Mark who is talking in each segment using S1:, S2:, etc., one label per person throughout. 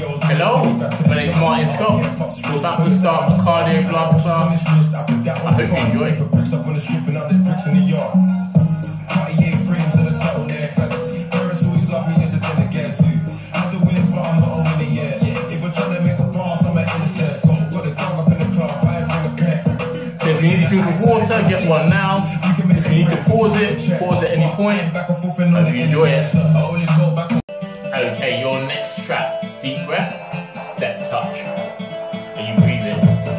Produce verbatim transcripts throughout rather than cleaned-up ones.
S1: Hello, my name is Martin Scott. We're about to start a cardio blast class. I hope you enjoy. So if you need a drink of water, get one now. If you need to pause it, pause at any point. I hope you enjoy it. Okay, your next track. Deep breath, step touch. Are you breathing?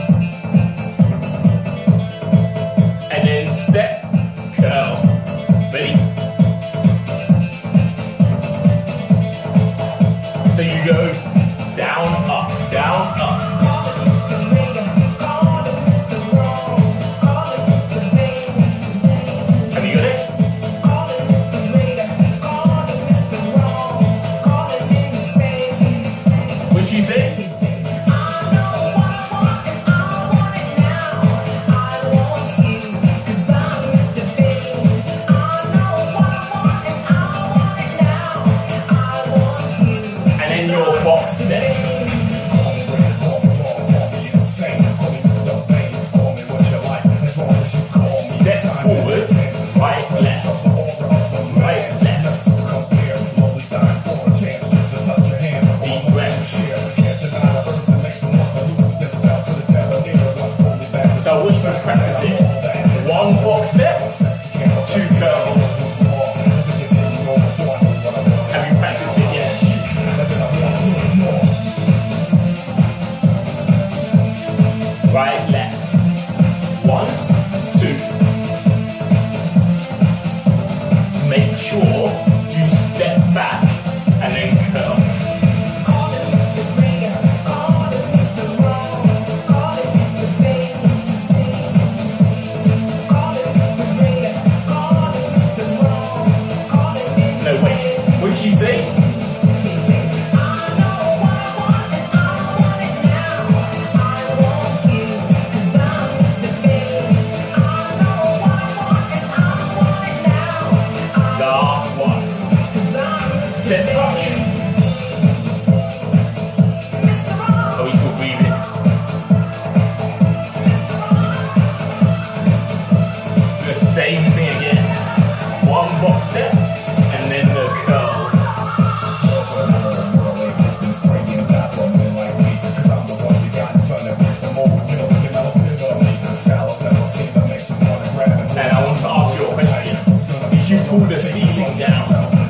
S1: And then step, curl. Ready? So you go down, up, down, up. Have you got it? What'd she say? Right, left. One, two. Make sure you step back and then curl. No, wait. What did she say? Step touch. Are we still breathing? Do the same thing again. One box step and then the curls. And I want to ask you a question. Did you pull the ceiling down?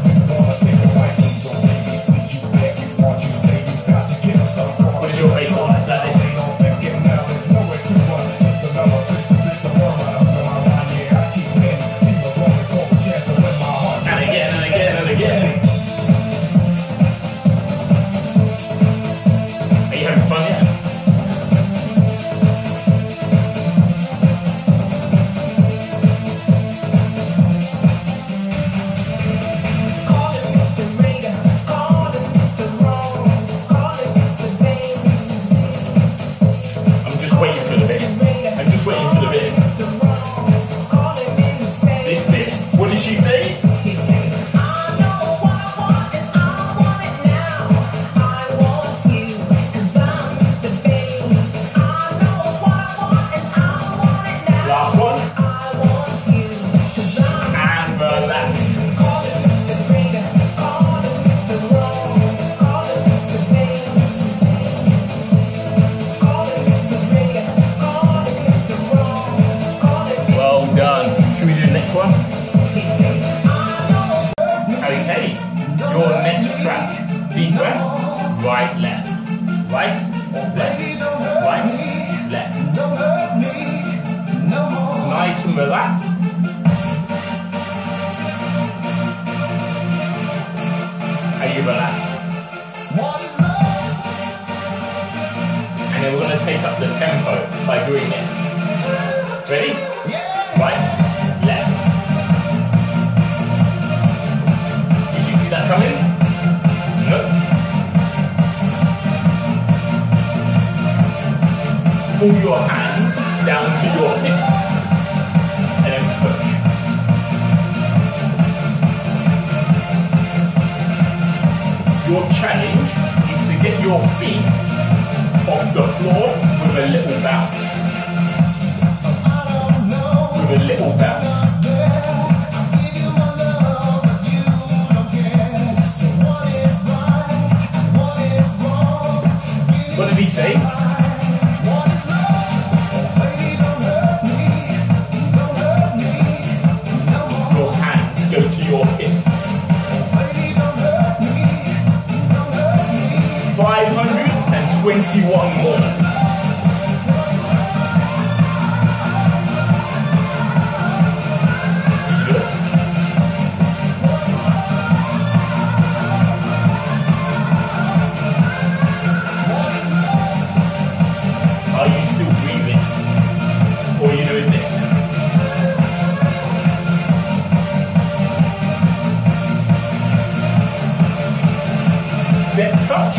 S1: Okay, your next track. Deep breath. Right, left. Right, left. Right, left. Nice and relaxed. Are you relaxed? And then we're going to take up the tempo by doing this. Ready? Right. Coming? No. Pull your hands down to your hips and then push. Your challenge is to get your feet off the floor with a little bounce. With a little bounce. What did he say? Your hands go to your hip. five hundred twenty-one more. Did you do it? Are you still breathing? Or are you doing this? Step touch.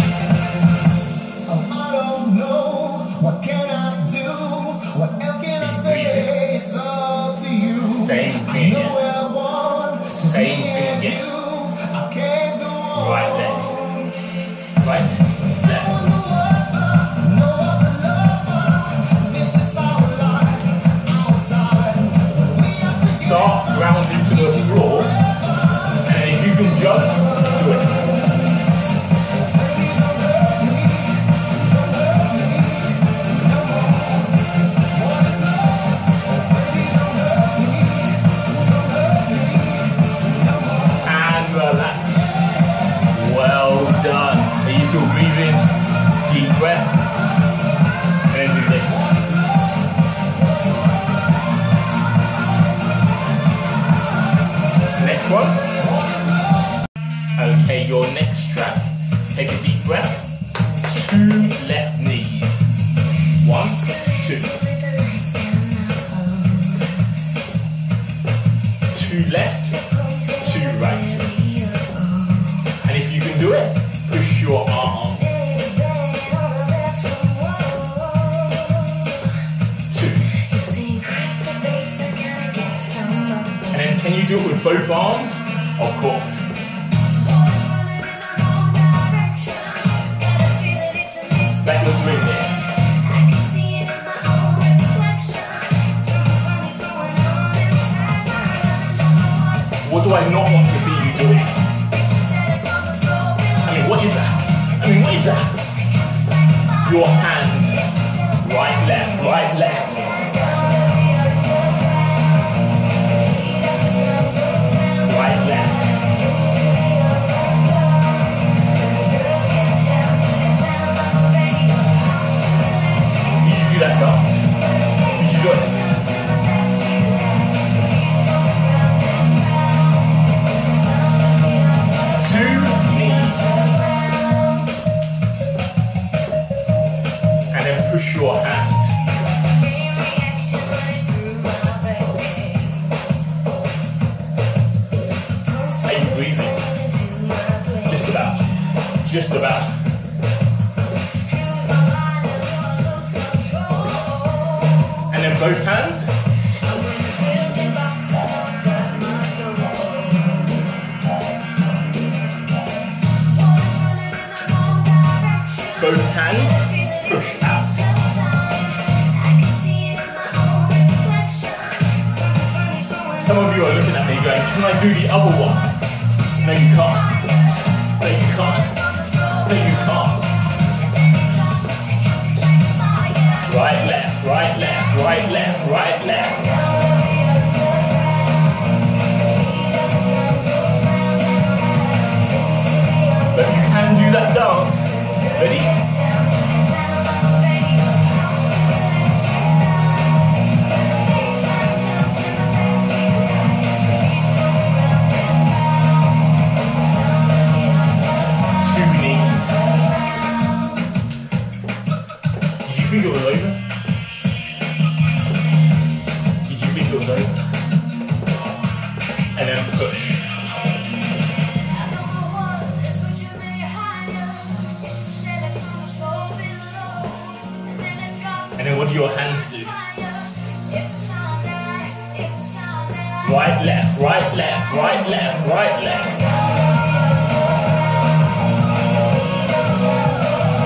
S2: What can I do? What else can I say? It's up to you.
S1: Same thing again. Same thing again.
S2: I can't go on.
S1: Right leg. Right left.
S2: No other love. This is our life, our time. We are together.
S1: Start grounding to the floor. And if you can jump, do it. Breathing, deep breath, and then do this. Next one. Okay, your next strap. Take a deep breath. Two left knees. One, two. Two left, two right. And if you can do it, push your arm. Two. And then can you do it with both arms? Of course. Like you're doing this. What do I not want to see you doing? I mean, what is that? I mean, what is that? Your hands, right, left, right, left. Right, left. Did you do that dance? Did you do it? Two knees. And then push your hands. Are you breathing? Just about. Just about. And then both hands. Both hands, push out. Some of you are looking at me going, can I do the other one? No, you can't. No, you can't. No, you can't. Right, left, right, left, right, left, right, left. But you can do that dance. Ready? Two knees. Did you think it was over? Did you think it was over? And then push. And then what do your hands do? Right, left, right, left, right, left, right, left.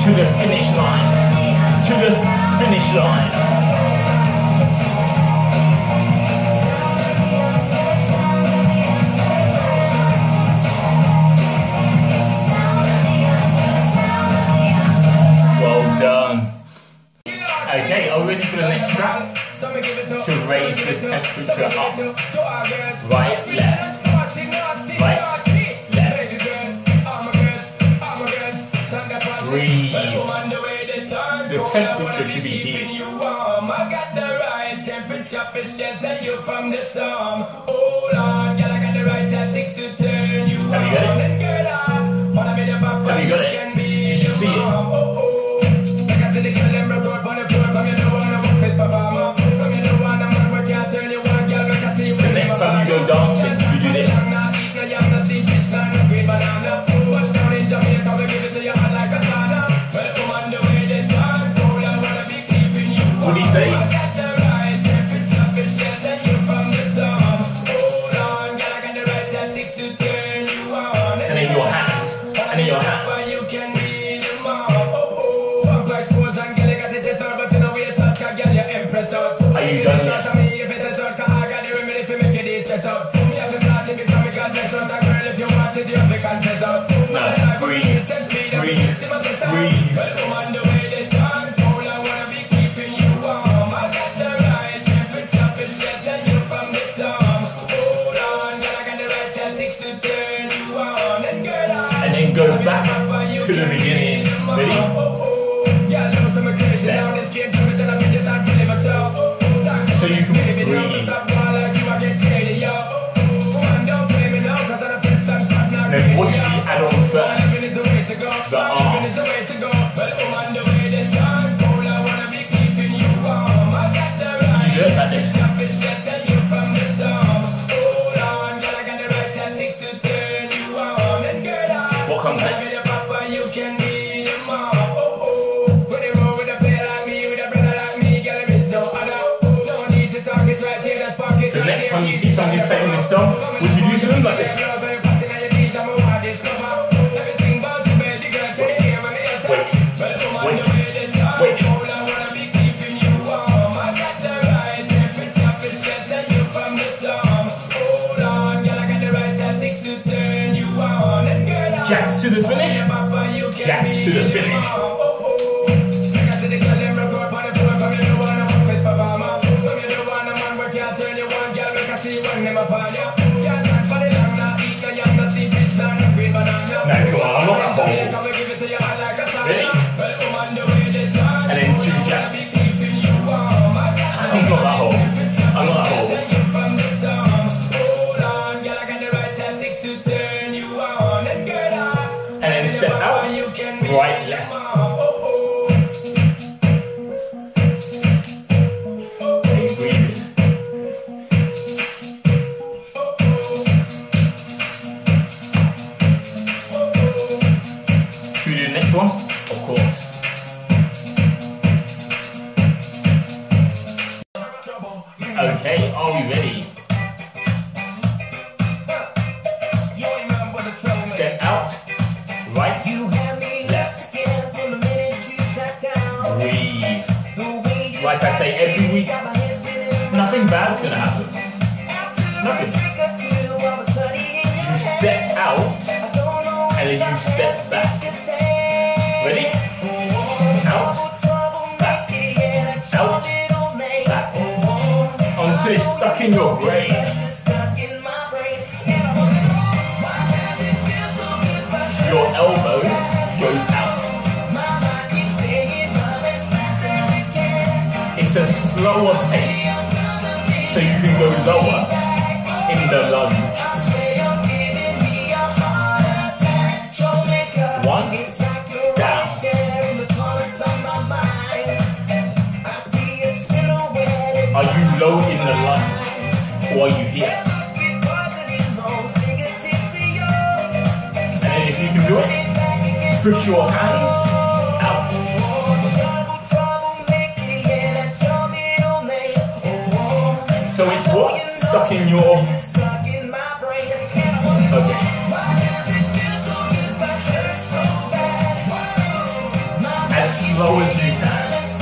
S1: to the finish line, to the finish line. Well done. Okay, are we ready for the next track? To raise the temperature up. Right, left. Right, left. Breathe. The temperature should be here. Have you got it? Have you got it? Did you see it? The next time you go dancing, you do this. What do you say? And in your hands, and in your hands. Are you done yet? No, breathe, breathe, breathe. And then go back to the beginning. Ready? Step. So you can breathe. Then what do you add on first? The arms. You do it like this. What comes next? So next time you see somebody playing this song, would you do something like this? Jacks to the finish. Jacks to the finish. Now come on, I'm not that bold. Ready? And then two jacks. I'm not that bold. I'm not that bold. And then step out, right, left. And breathe. Should we do the next one? Of course. Okay, are we ready? Step out, right, left. Breathe. Like I say every week, nothing bad's gonna happen. Nothing. You step out, and then you step back. Ready? Out, back, out, back. Until it's stuck in your brain. Your elbow goes out. It's a slower pace, so you can go lower in the lunge. One, down. Are you low in the lunge, or are you here? And if you can do it, push your hands out. So it's what? Stuck in your... Okay. slow as you can.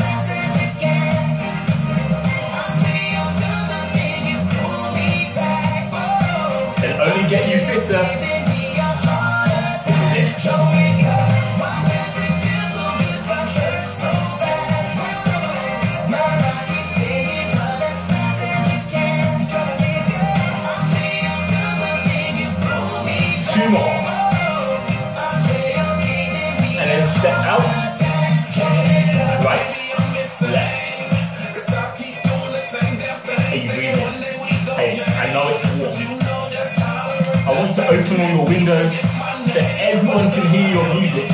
S1: It'll only get you fitter. This is it. Two more. And then step out. Right, left. Are you breathing? Hey, I know it's warm. I want to open all your windows so everyone can hear your music.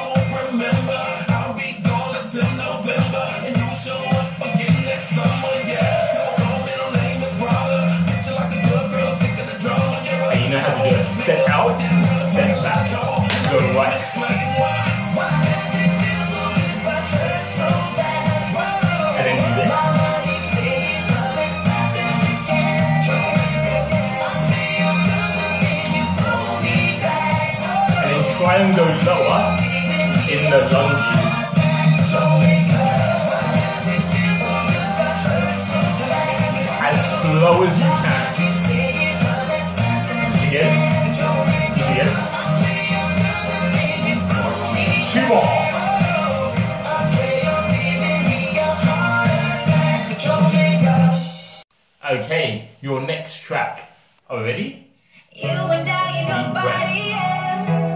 S1: And you know how to do it. Step out, step back, go right. And then do this. Try and go lower in the lunges. As slow as you can. Did you get it? Did you get it? Two more. Okay, your next track. Are we ready?
S2: You and I and nobody else.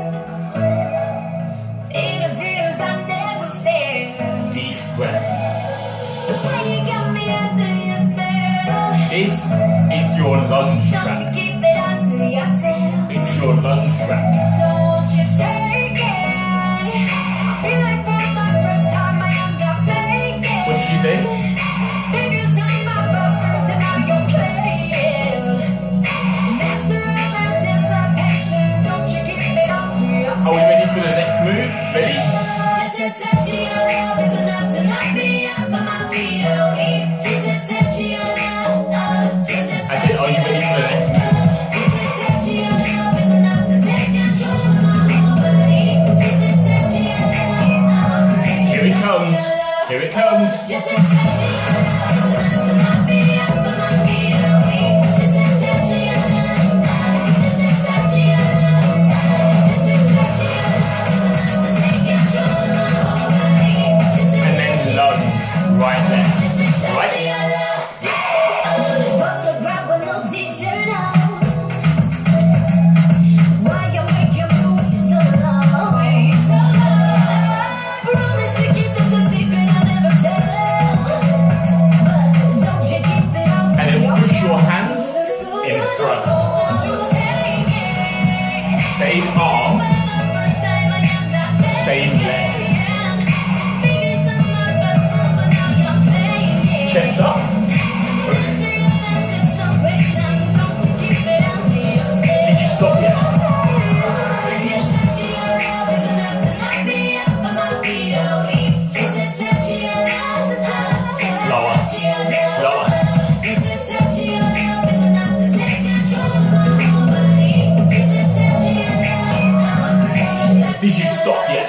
S2: In the feelings I've never felt.
S1: Deep breath.
S2: The way you got me under your spell.
S1: This is your lunge
S2: Don't
S1: track.
S2: you keep it all to yourself.
S1: It's your lunge track.
S2: So won't you take it? I feel like for the first time I am not faking.
S1: What did she say?
S2: Fingers on my buttons and now you're playing. Master of anticipation. Don't you keep it all to yourself.
S1: Are we ready for the next move? Ready?
S2: Just a touch of your love is enough to knock me off of my feet. Oh, just a touch of your love. Just a
S1: I said, are you ready for the next move?
S2: Just a touch of your love is enough to take control of my whole body. Just a touch of your love.
S1: Here it comes. Here it comes.
S2: Just a touch of your love is enough to knock me off of my feet. Oh, just a touch of your love. Just a touch of your love. Just a touch of your love is enough to take control of my whole body. Just a
S1: And then lunge. Right there.
S2: just a touch of
S1: Right?
S2: your love. Photograph with no t-shirt on. Why you making me wait so long? Wait so long. I promise to keep this a secret I'll never tell. But don't you keep it all to
S1: And then push your
S2: yourself.
S1: hands in front.
S2: So won't you take it?
S1: Same arm,
S2: For the first time I am not
S1: same leg.
S2: Fingers on my buttons and now you're playing.
S1: Chest up. Did you stop yet? Lower. Lower. Did you stop yet?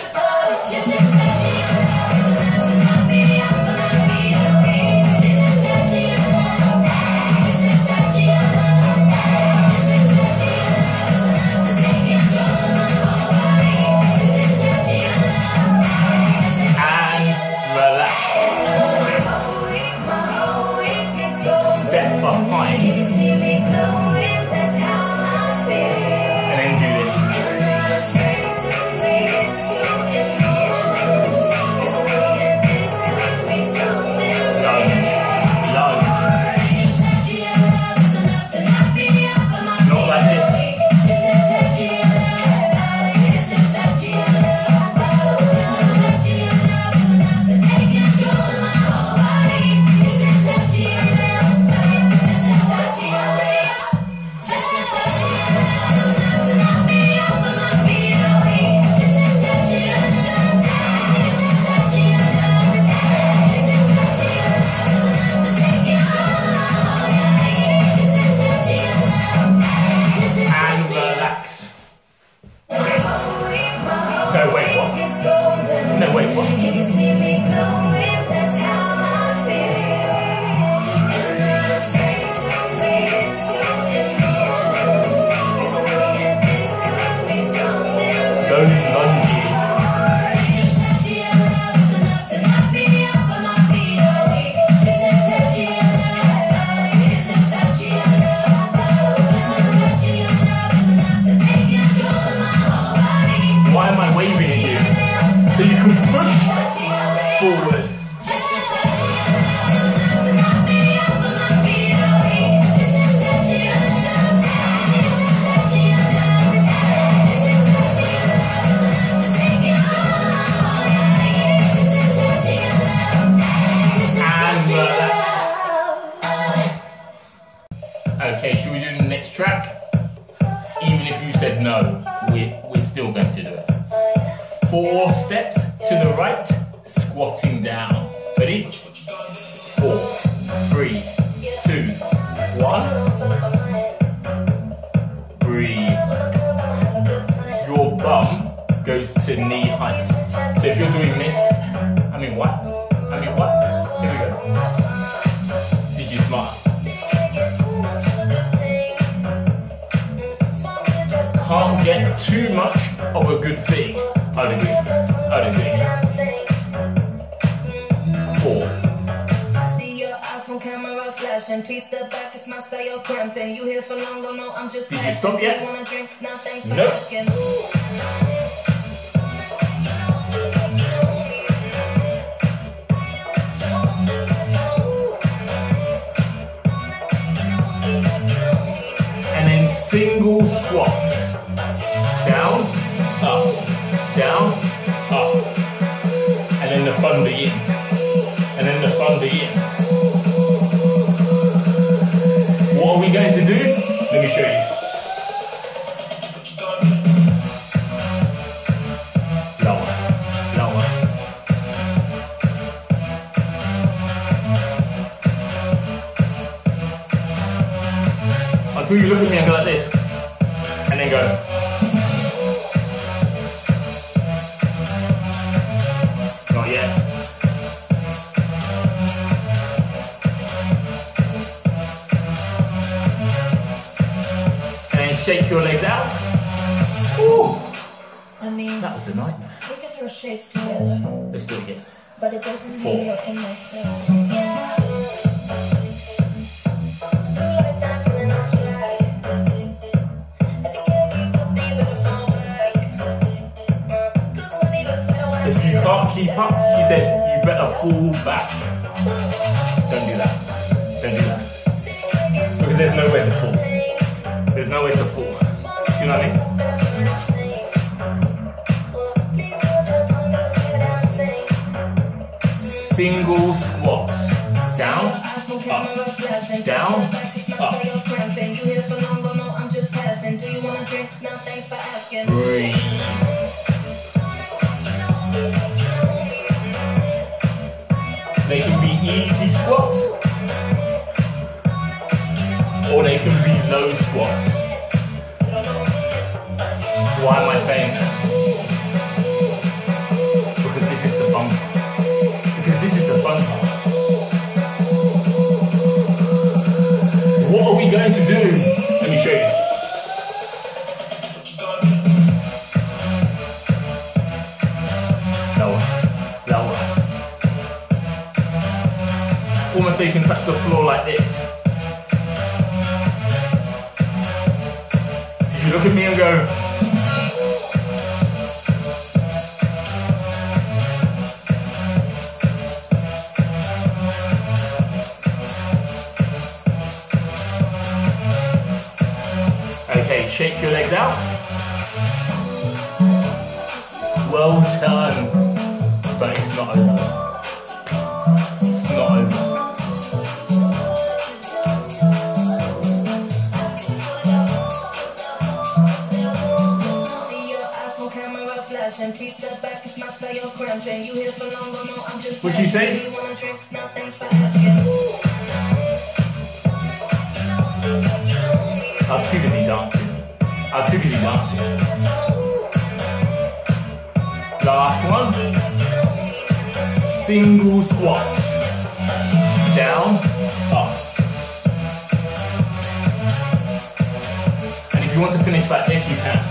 S1: can push forward. Okay, should we do the next track? Even if you said no, we're, we're still going to do it. Four steps to the right, squatting down. Ready? Four, three, two, one. Breathe. Your bum goes to knee height. So if you're doing this, I mean what? I mean what? Here we go. Did you smile? Can't get too much of a good thing. I'd agree. I'd agree. Four.
S2: I see your iPhone camera flashing. Please step back, it's my style, you're cramping. You here for long, don't know, I'm just.
S1: Did you stop yet?
S2: You wanna drink? Now thanks for
S1: Nope.
S2: asking.
S1: And then single squats. Down, up, down, up. And then the fun begins. And then the fun begins. What are we going to do? Let me show you. Lower, lower. Until you look at me and go like this. And then go. Not yet. And then shake your legs out. Ooh,
S2: I mean,
S1: that was a nightmare.
S2: we can throw shapes together,
S1: Let's do it again.
S2: but it doesn't
S1: Four.
S2: mean you're in my thing. So like that, feeling all right. If you can't keep up, then you better fall back. 'Cause when they look better when I
S1: If
S2: see
S1: you
S2: your
S1: can't keep up, she said, you better fall back. Don't do that. Don't do that. Because there's nowhere to fall. There's nowhere to fall. Do you know what I mean? Single squats. Down, up, down, up. Breathe. They can be easy squats, or they can be low squats. Why am I saying that? Because this is the fun part. Because this is the fun part. What are we going to do? Let me show you. Lower, lower. Almost so you can touch the floor like this. Did you look at me and go, okay, shake your legs out. Well done. But it's not over. It's not over. What'd she say? I was too busy dancing. I was too busy dancing. Last one. Single squats. Down, up. And if you want to finish like this, you can.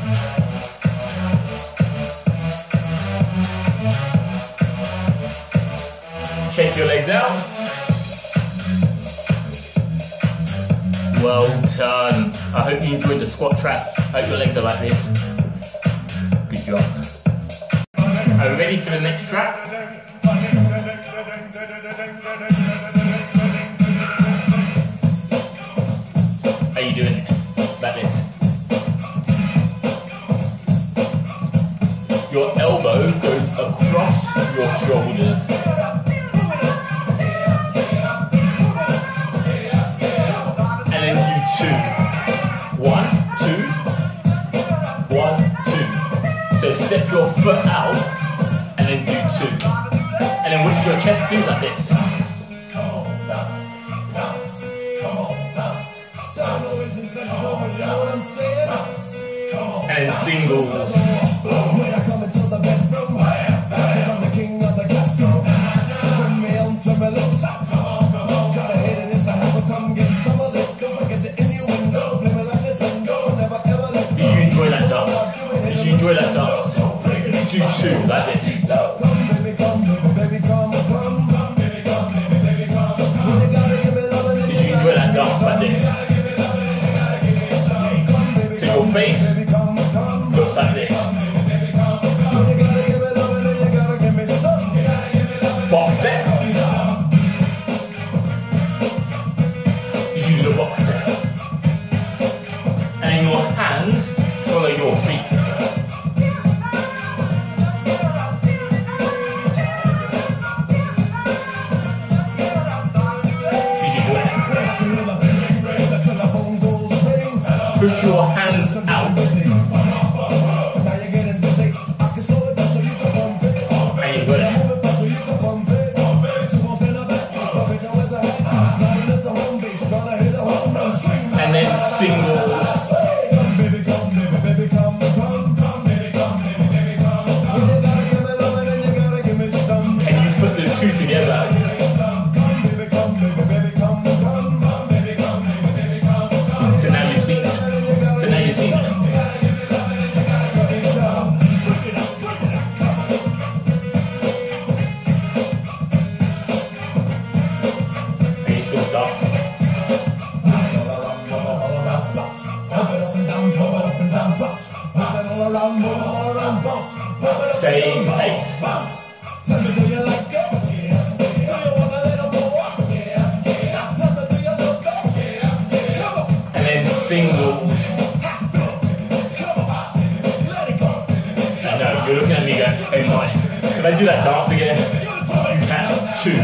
S1: Shake your legs out. Well done. I hope you enjoyed the squat track. I hope your legs are like this. Good job. Are you ready for the next track? How you doing it? Like this. Your elbow goes across your shoulders. And then do two. One, two. One, two. So step your foot out and then do two. And then what does your chest do like this? And then singles. Did you enjoy that dance? Did you enjoy that dance? Do two like this. Did you enjoy that dance like this? So your face looks like this. Box step. Did you do the box step? And your hands follow your feet. Did you do it? Push your hands out. And you got it. And then singles. And you put the two together. So now you've seen it. So now you've seen it. Are you still dancing? Same pace. And then singles. I know, you're looking at me going, oh my, can I do that dance again? You can. Two.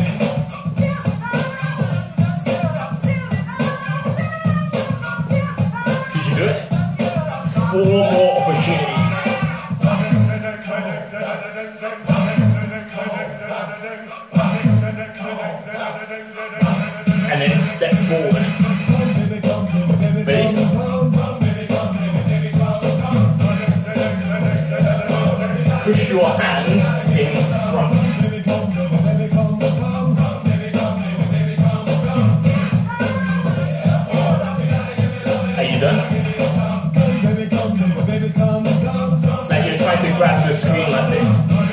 S1: Did you do it? Four more opportunities. And then step forward. Ready? Push your hands in front. Are you done? Now you're trying to grab the screen like this.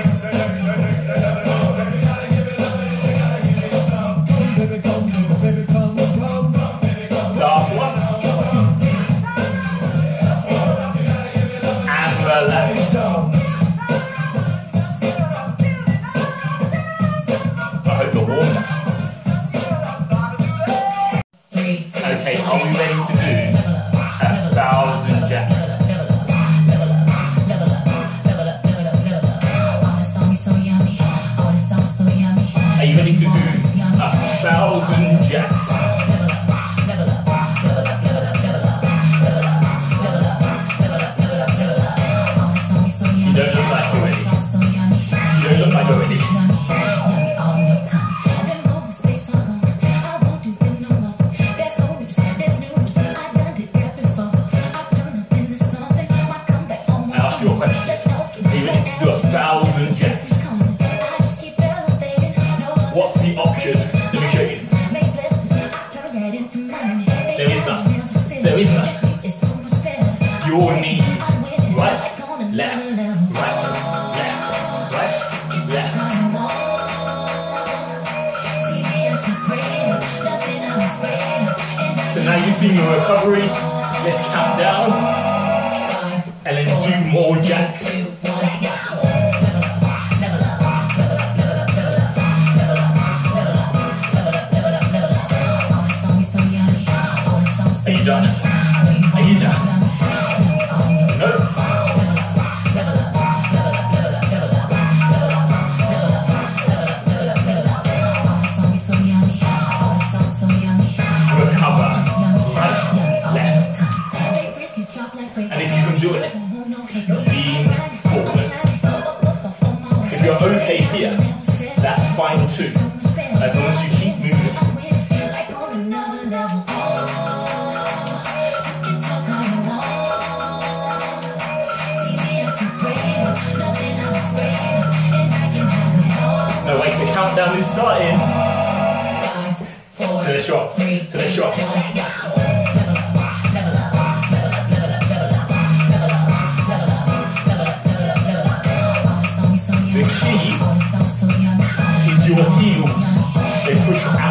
S1: Last one. And relax. I hope you're warm now. Okay, are we ready to do a thousand jacks? Are you ready to do a thousand jacks? You don't look like you're ready. You don't look like you're ready. I asked you a question. Are you ready to do a thousand jacks? What's the option? Let me show you. There is none. There is none. Your knees. Right, left, right, left, right, left. So now you've seen your recovery. Let's count down. And then do more jacks. done? Are you done? No? Recover. Right, left. And if you can do it, lean forward. If you're okay here, that's fine too. As long as you keep moving. No, wait, the countdown is starting. To the shot, to the shot. The key is your heels. They push out.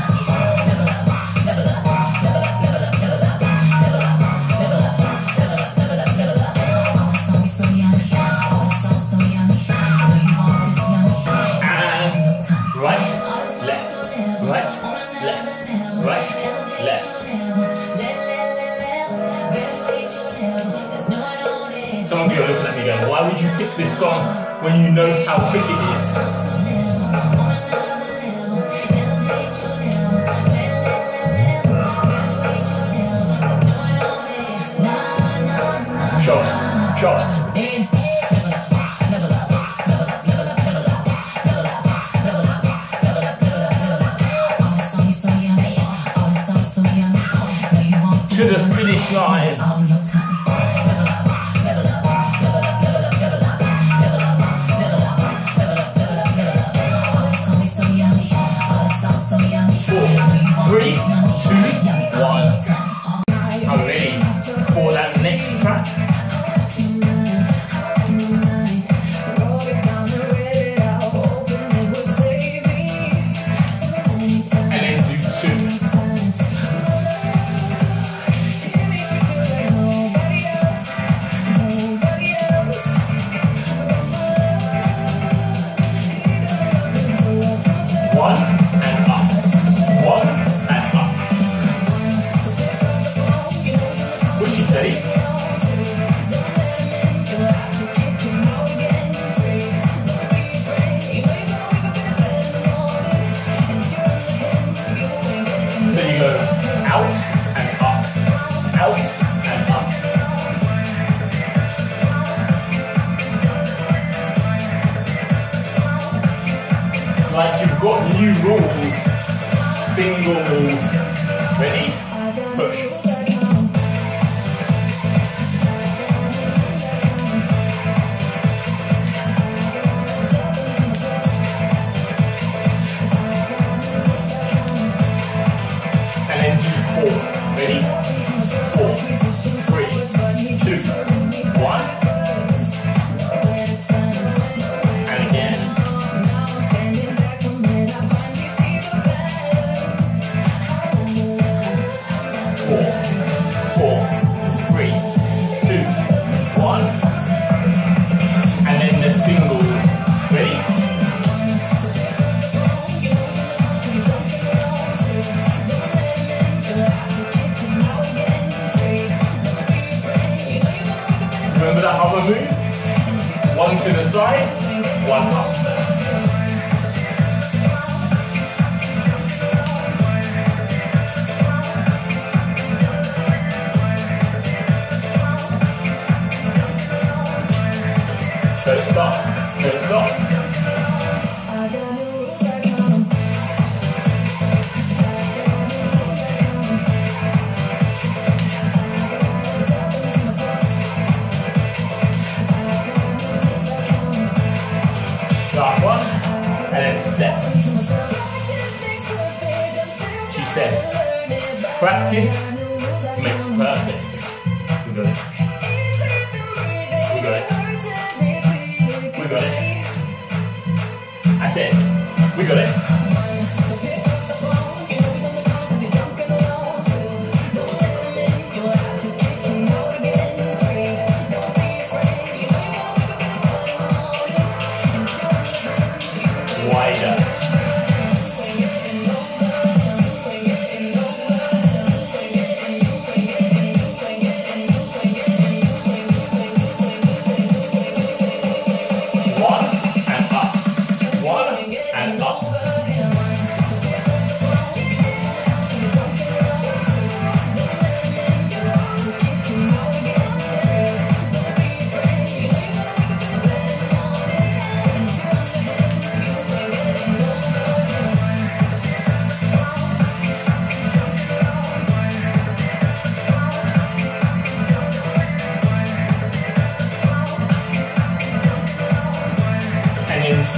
S1: Some of you are looking at me going, why would you pick this song when you know how quick it is? Shots, shots. To the finish line. Three, two, one. I'm ready for that next track. And then do two. One and up. One. Steady. So you go out and up, out and up. Like you've got new rules, singles. Ready? Push. Ready? Four, three, two, one. And again. Four, four, three, two, one. And then the singles. Ready? Remember that other move? One to the side, one up. Don't stop, don't stop. Last one, and then step. She said, practice makes perfect. We got it. We got it. We got it. I said, we got it. Wider.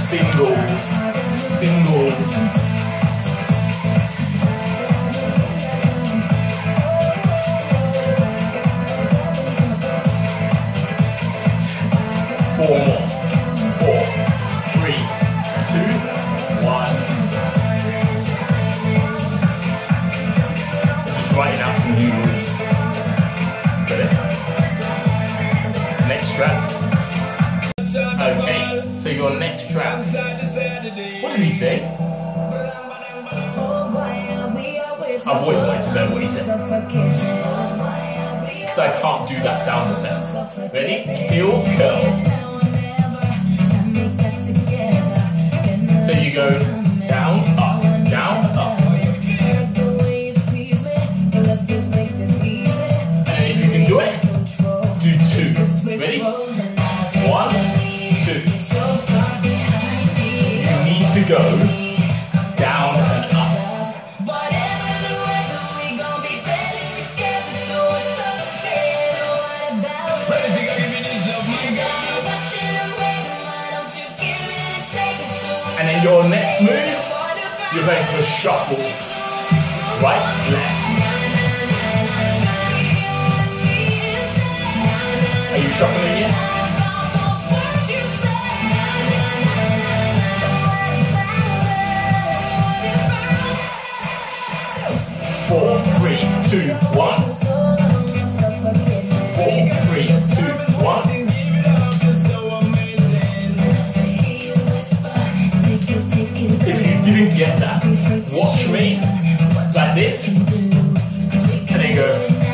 S1: singles, singles. Four more. Four, three, two, one. Just writing out some new rules. Got it? Next track. Okay, so your next track. What did he say? I've always wanted to know what he said. So I can't do that sound effect. Ready? Heel curl. So you go down, up, down, up. And if you can do it, do two. Ready? One, two. You need to go down and up. And then your next move, you're going to shuffle. Right, left. Are you shuffling yet? Four, three, two, one. Four, three, two, one. If you didn't get that, watch me like this, and then go.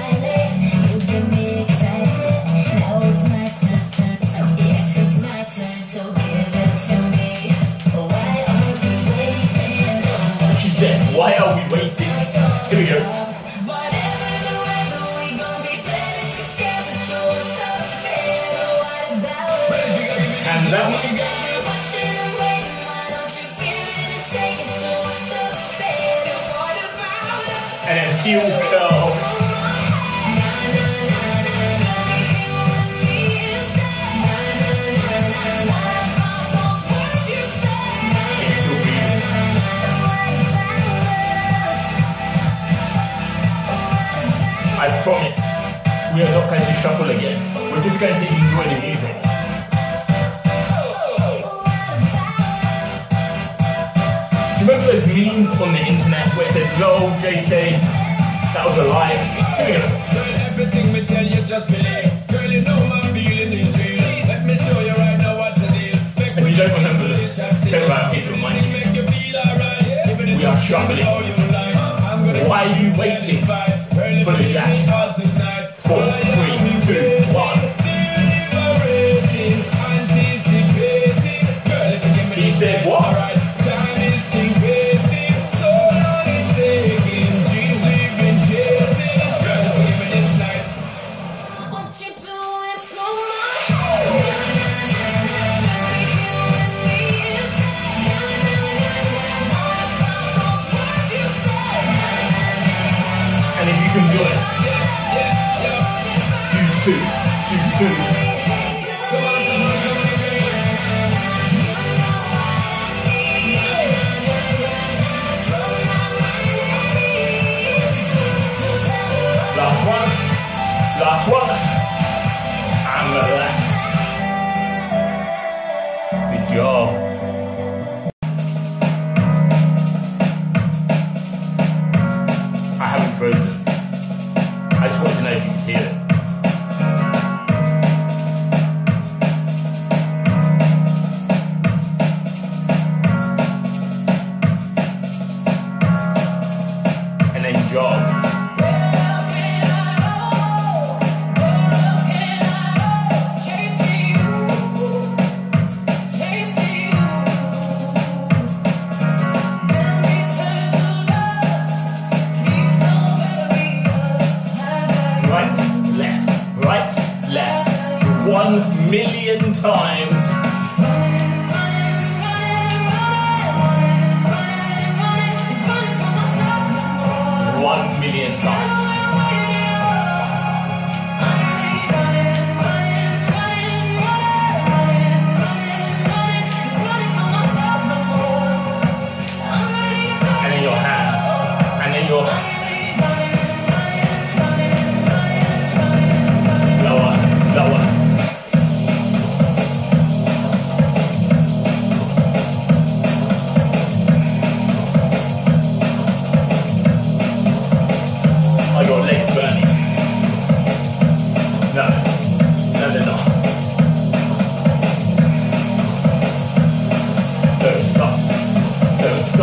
S1: She said, why are we waiting? Here we go. Hands out. And then heel curl. I promise, we are not going to shuffle again. We're just going to enjoy the music. Do you remember those memes on the internet where it said, lol, J K, that was a lie? Here we go. Everything we tell you just believe. Girl, you know my feeling is real. Let me show you right now what to do. If you don't remember the turn around here to remind you. We are shuffling. Why are you waiting for the jacks? Four, three, two, one. He said what? And if you can do it, do two, do two.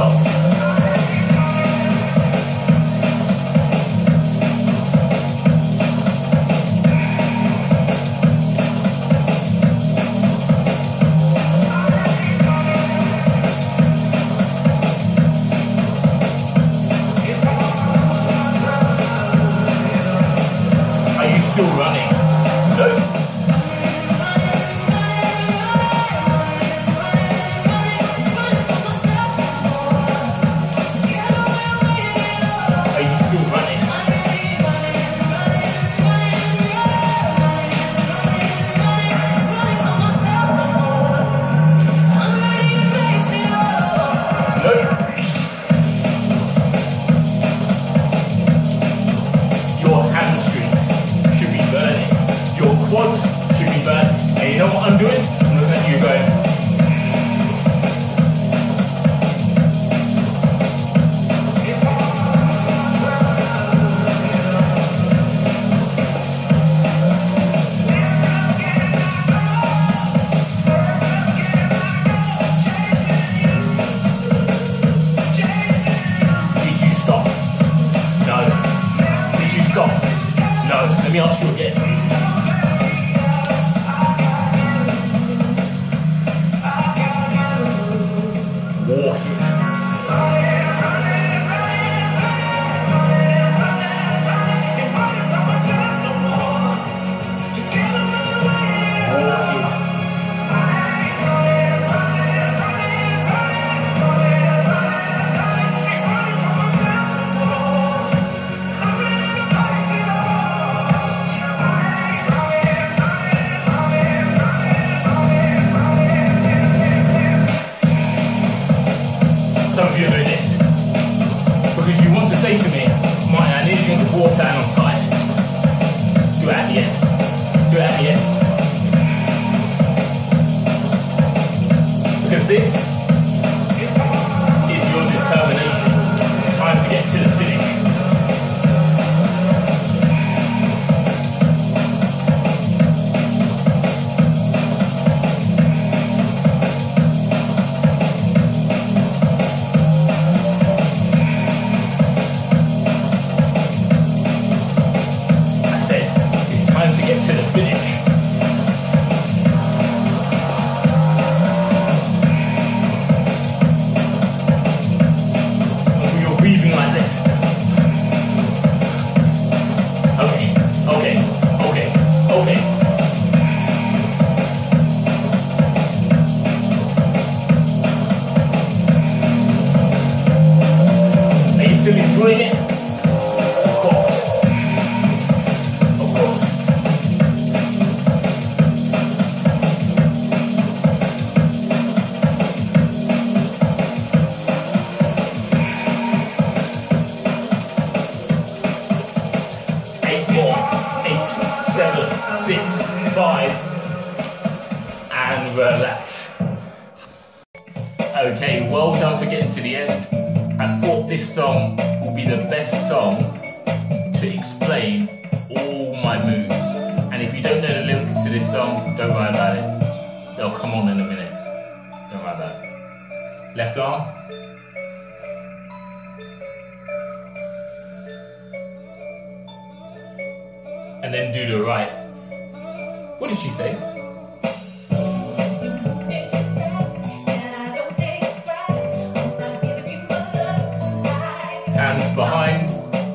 S1: stop. Are you still running? No. Are you still running? No. Your hamstrings should be burning. Your quads should be burning. And you know what I'm doing? I'm looking at you going. Did you stop? No. Did you stop? No. Let me ask you again. Walking. Some of you are doing this because you want to say to me, Martin, I need to drink water and I'm tired. Do it at the end. Do it at the end. Because this is your determination. It's time to get to the finish. I said, it's time to get to the finish. And you're breathing like this. Okay, okay, okay, okay. Are you still enjoying it? Of course. Of course. Eight more. Eight, seven, six, five, and relax. Okay, well done for getting to the end. I thought this song would be the best song to explain all my moves. And if you don't know the lyrics to this song, don't worry about it. They'll come on in a minute. Don't worry about it. Left arm. And then do the right. What did she say? Hands behind.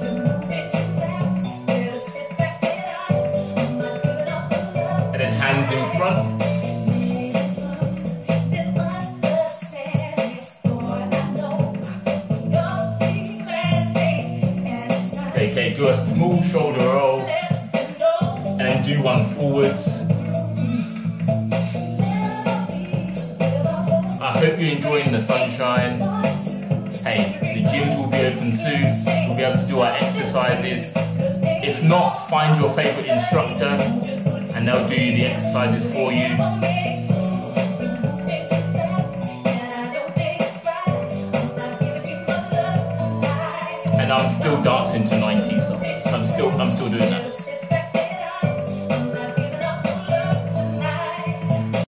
S1: And then hands in front. Okay, do a small shoulder roll. And then do one forwards. I hope you're enjoying the sunshine. Hey, the gyms will be open soon. We'll be able to do our exercises. If not, find your favourite instructor and they'll do the exercises for you. And I'm still dancing tonight.